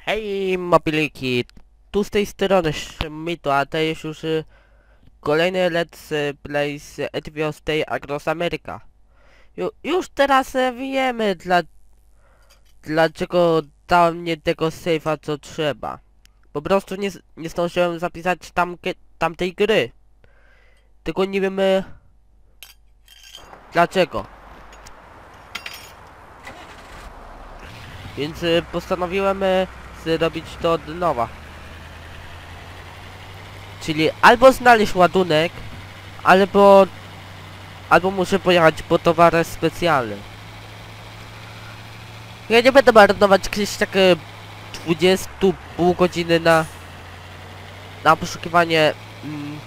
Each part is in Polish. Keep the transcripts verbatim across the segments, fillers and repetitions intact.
Hej mobiliki, tu z tej strony Szmito, a to jest już y, kolejny let's play z Ethiopian State Across America. Ju, już teraz y, wiemy dla, dlaczego dałem mnie tego save'a co trzeba. Po prostu nie, nie zdążyłem zapisać tam, tamtej gry. Tylko nie wiemy dlaczego. Więc y, postanowiłem y, zrobić to od nowa. Czyli albo znaleźć ładunek, albo... Albo muszę pojechać po towar specjalny. Ja nie będę marnować jakieś takie dwadzieścia pół godziny na... Na poszukiwanie... Mm,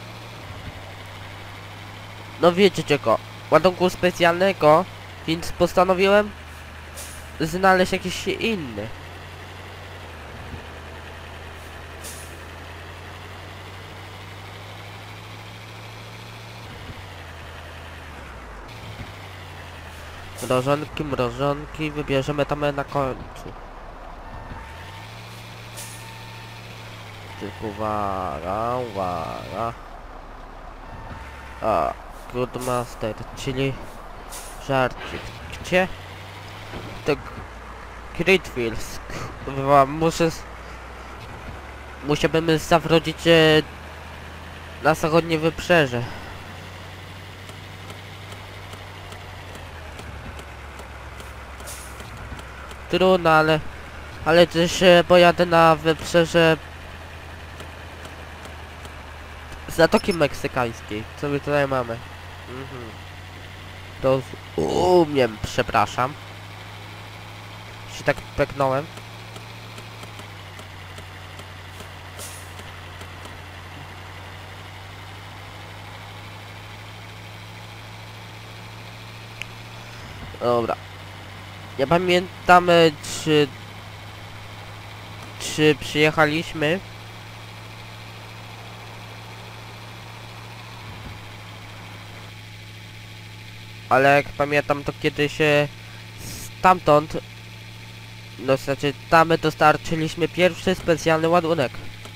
no wiecie czego, ładunku specjalnego, więc postanowiłem znaleźć jakiś inny. Mrożonki, mrożonki, wybierzemy tam na końcu. Tylko uwaga, uwaga. A, Good Master, czyli żarcik. Gdzie? To Greatfields. Chyba muszę... Musiałbym zawrócić e, na zachodnie wybrzeże. Trudno, ale... Ale też e, pojadę na wybrzeże Zatoki Meksykańskiej. Co my tutaj mamy? Mhm. To umiem, przepraszam. Się tak peknąłem. Dobra. Ja pamiętam, czy... Czy przyjechaliśmy? Ale jak pamiętam, to kiedyś się stamtąd... No znaczy, tam dostarczyliśmy pierwszy specjalny ładunek.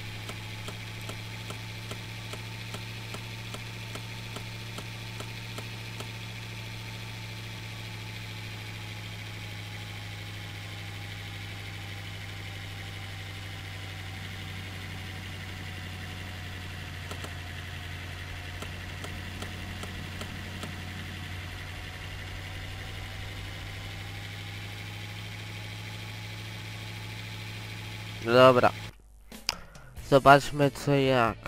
Dobra. Zobaczmy co jak.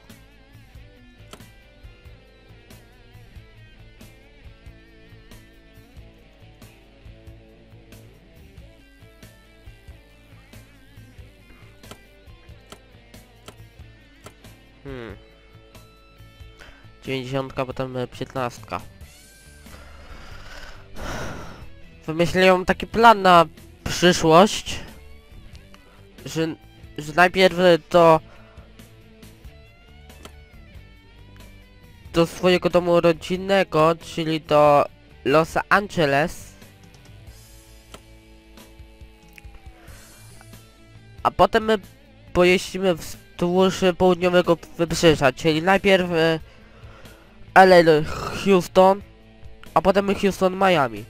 Hmm. dziewięćdziesiątka, potem piętnastka. Wymyśliłem taki plan na przyszłość. Że, że najpierw do do swojego domu rodzinnego, czyli do Los Angeles, a potem my pojeździmy wzdłuż południowego wybrzeża, czyli najpierw L A Houston, a potem Houston Miami.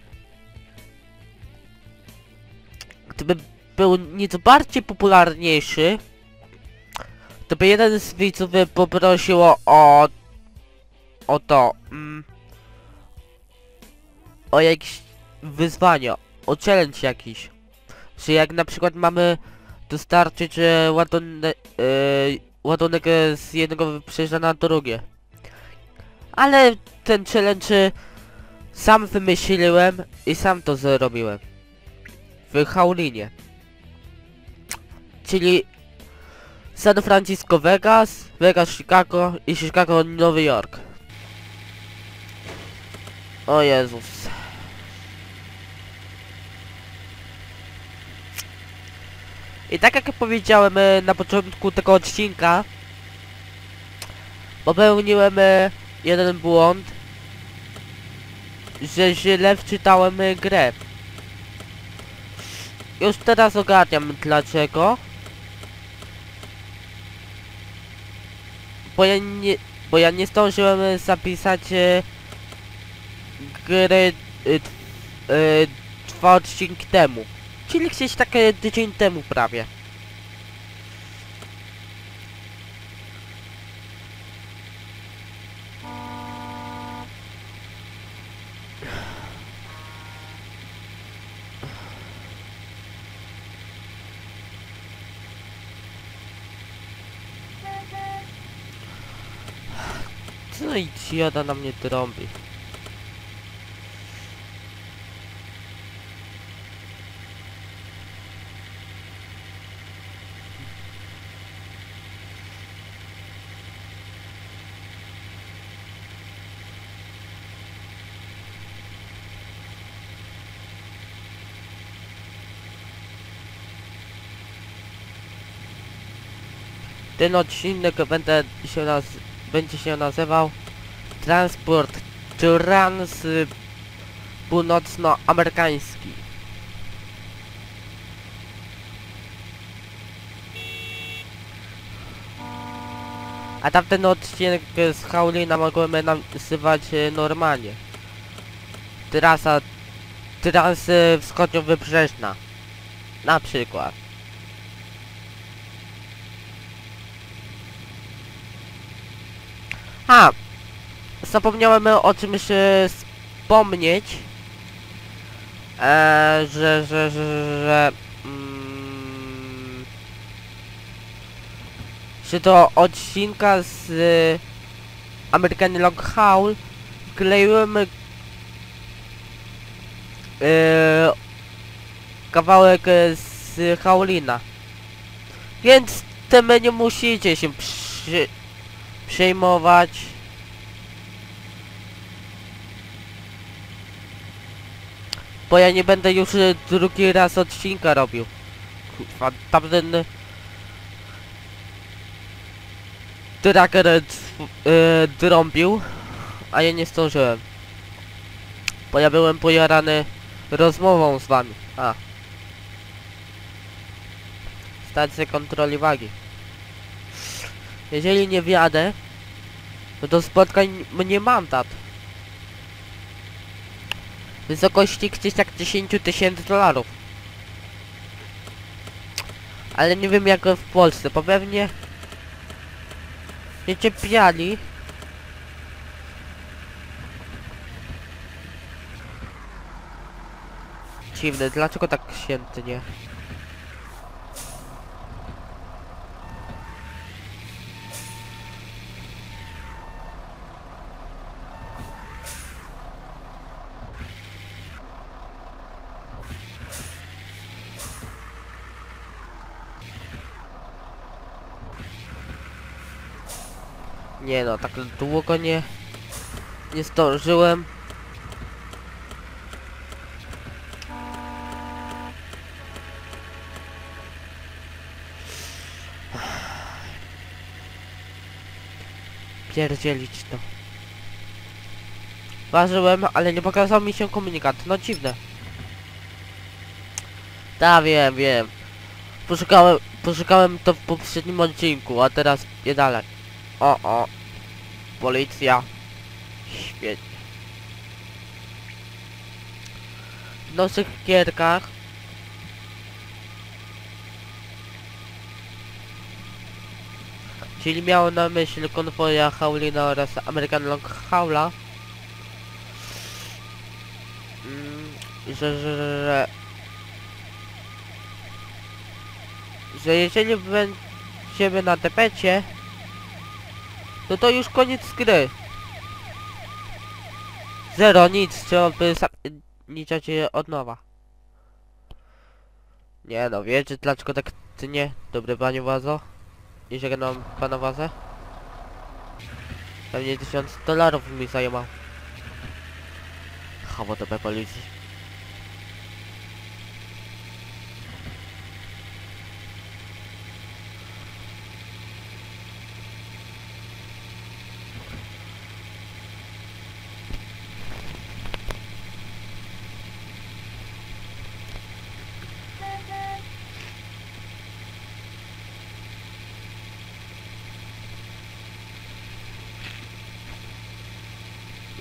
Gdyby był nieco bardziej popularniejszy, to by jeden z widzów poprosił o... o to... Mm, o jakieś wyzwania, o challenge jakiś. Że jak na przykład mamy dostarczyć e, ładunek, e, ładunek z jednego wybrzeża na drugie. Ale ten challenge sam wymyśliłem i sam to zrobiłem. W Haulinie. Czyli San Francisco, Vegas, Vegas, Chicago i Chicago, Nowy Jork. O Jezus. I tak jak powiedziałem na początku tego odcinka, popełniłem jeden błąd, że źle wczytałem grę. już teraz ogarniam dlaczego. Bo ja nie, bo ja nie zdążyłem zapisać e, gry e, t, e, dwa odcinki temu. Czyli gdzieś takie tydzień temu prawie. Co idiota na mnie trąbi. Ten odcinek będę się naz będzie się nazywał Transport Trans Północnoamerykański. A tamten odcinek z Haulina mogłem nazywać normalnie. Trasa Trans Wschodniowybrzeżna. Na przykład. A! Zapomniałem o czymś e, wspomnieć. E, że, że, że, że... Mm, że do odcinka z e, American Long Haul wkleiłem e, kawałek z Haulina. Więc tym nie musicie się przy, przejmować. Bo ja nie będę już drugi raz odcinka robił. Kurwa, tamten tracker yy, drąbił, a ja nie zdążyłem. Bo ja byłem pojarany rozmową z wami. A. Stacja kontroli wagi. Jeżeli nie wjadę, no to spotkań mnie mandat. W wysokości gdzieś tak dziesięć tysięcy dolarów. Ale nie wiem jak w Polsce, bo pewnie nie czepiali. Dziwne, dlaczego tak święty, nie? Nie no, tak długo nie... nie zdążyłem. Pierdzielić to. Ważyłem, ale nie pokazał mi się komunikat. No dziwne. Da, wiem, wiem. Poszukałem, poszukałem to w poprzednim odcinku, a teraz nie dalej. O, o. Policja. Świetnie. W naszych gierkach czyli miało na myśli konwoja Haulina oraz American Long Haula, mm, że, że, że, że jeżeli będziemy na tepecie, no to już koniec gry. Zero, nic, trzeba by zaliczać je od nowa. Nie no, wiecie dlaczego tak nie? Dobry panie Wazo. I żegnam pana Wazę. Pewnie tysiąc dolarów mi zajmował. Chowo do policji.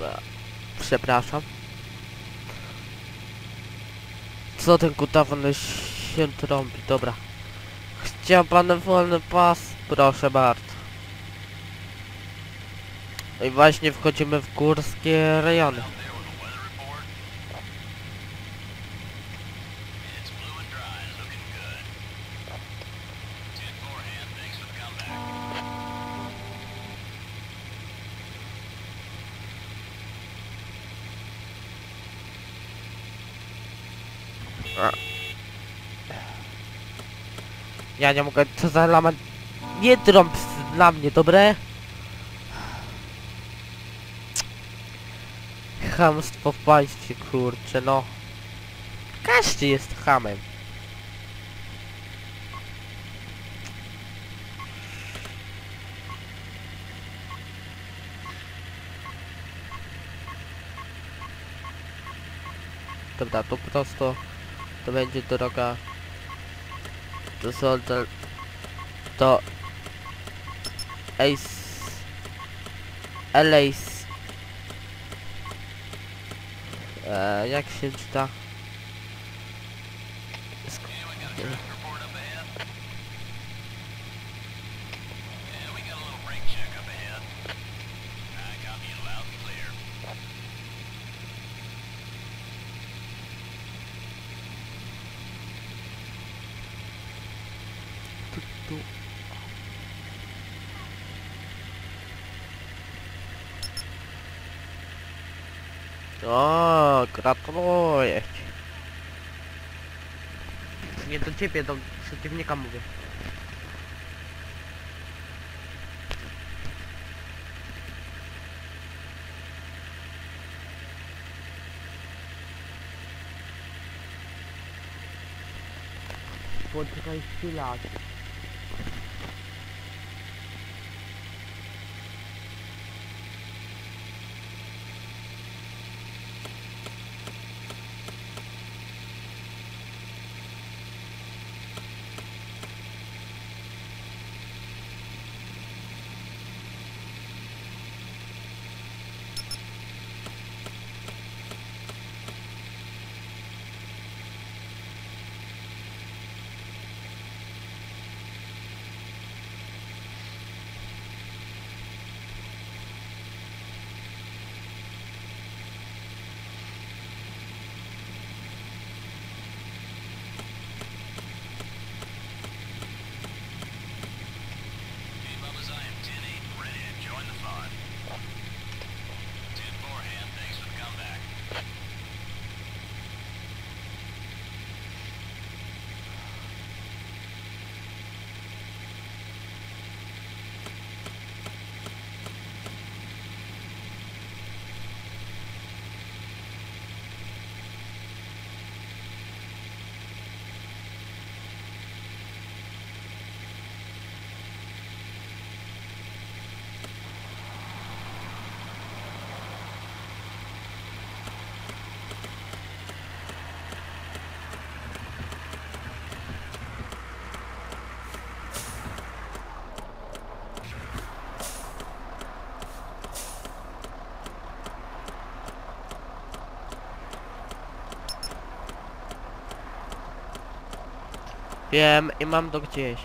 E, Przepraszam. Co ten kutawny się trąbi? Dobra. Chciał pan wolny pas? Proszę bardzo. No i właśnie wchodzimy w górskie rejony. A. Ja nie mogę, co za lama... Nie trąb dla mnie, dobre? Chamstwo w państwie, kurczę, no. Każdy jest chamem. Dobra, to prosto to będzie droga do Soldier, do Ace, Alace. Eee, jak się czyta? Sk tu, tu. O, gratuluję ci. Nie do ciebie, do przeciwnika mówię. Poczekaj chwilę. Wiem i mam to gdzieś.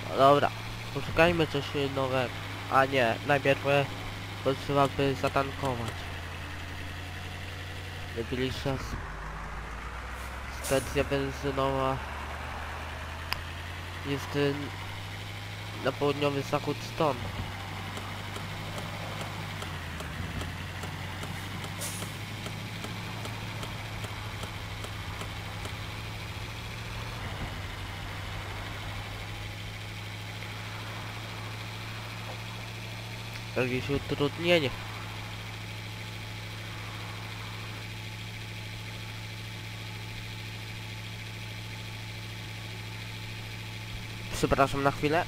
Dobra, poszukajmy coś nowego. A nie, najpierw e, potrzeba by zatankować. Najbliższa s- stacja benzynowa jest y, na południowy zachód stąd. Jakieś utrudnienie. Przepraszam na chwilę.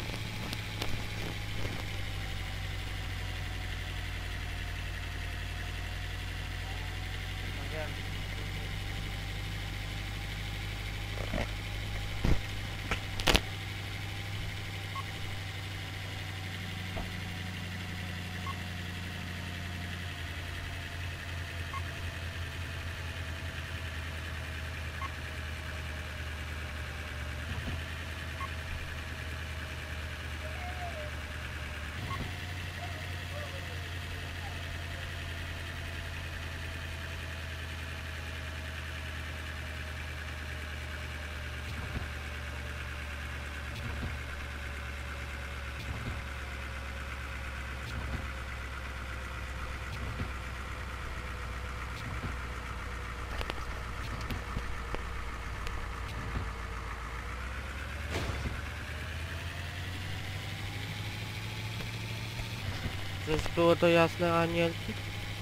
Czyż było to jasne, anielki?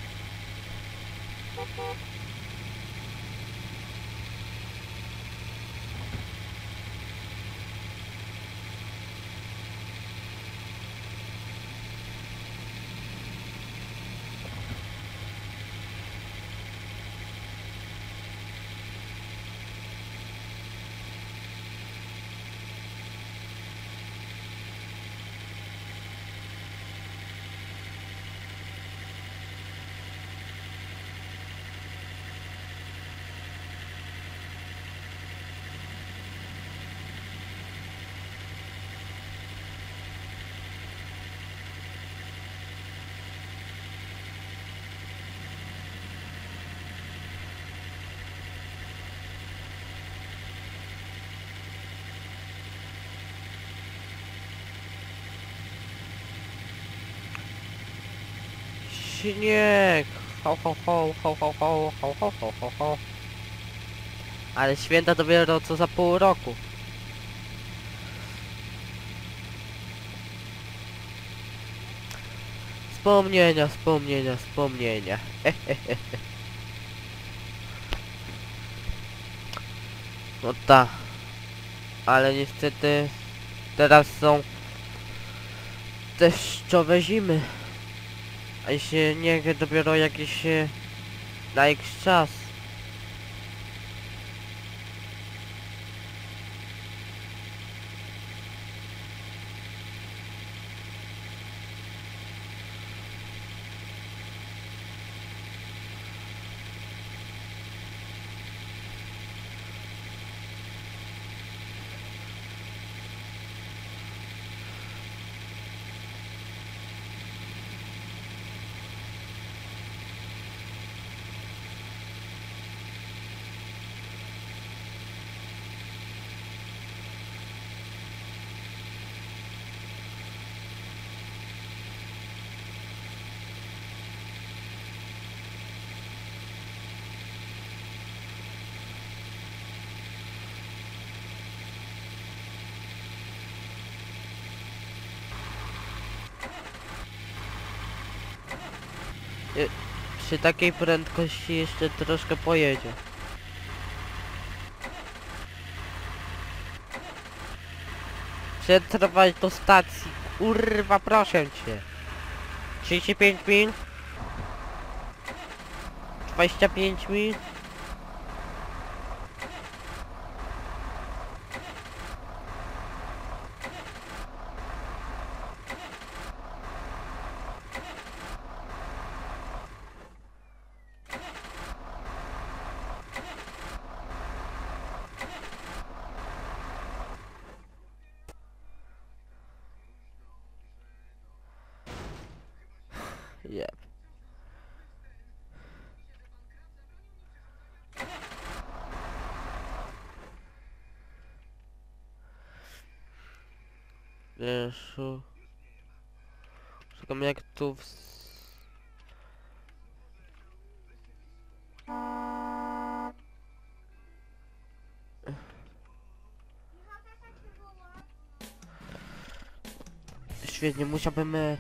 Śnieg! Ho, ho, ho, ho, ho, ho, ho, ho, ho, ho, ho. Ale święta dopiero co za pół roku. Wspomnienia, wspomnienia, wspomnienia. No ta. Ale niestety teraz są deszczowe zimy. A śnieg dopiero jakiś e, na jakiś czas. Y, Przy takiej prędkości jeszcze troszkę pojedzie. Przetrwać do stacji. Kurwa, proszę cię. trzydzieści pięć mil. dwadzieścia pięć mil. Jeb. Wiesz, u- szukam jak tu w... Świetnie, musiałbym... e,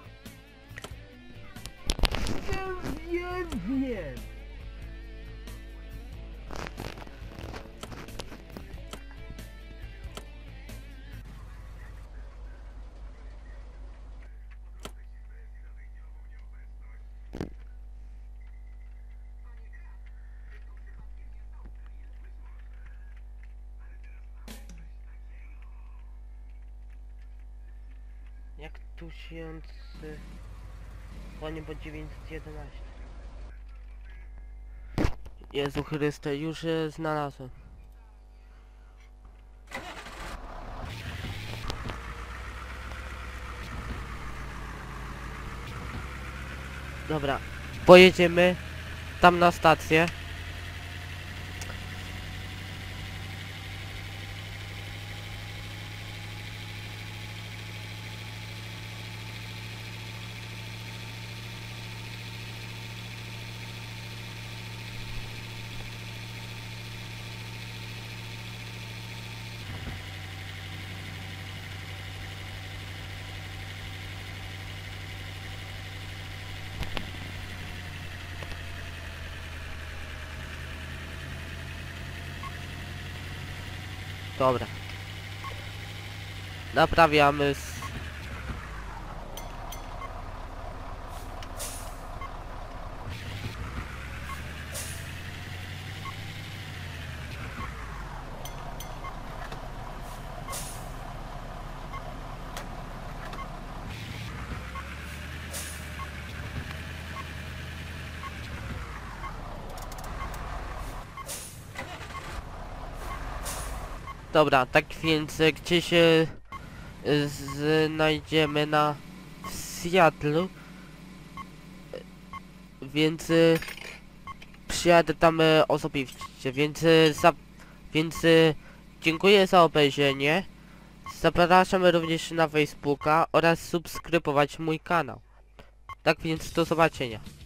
Wiem, wiem. Jak tu się... Panie po dziewięćset jedenaście. Jezu Chryste, już je znalazłem. Dobra, pojedziemy tam na stację. Dobra. Naprawiamy s... Dobra, tak więc e, gdzie się e, znajdziemy na w Seattle, więc e, przyjadę tam e, osobiście, więc e, za, więc e, dziękuję za obejrzenie. Zapraszam również na Facebooka oraz subskrybować mój kanał. Tak więc do zobaczenia.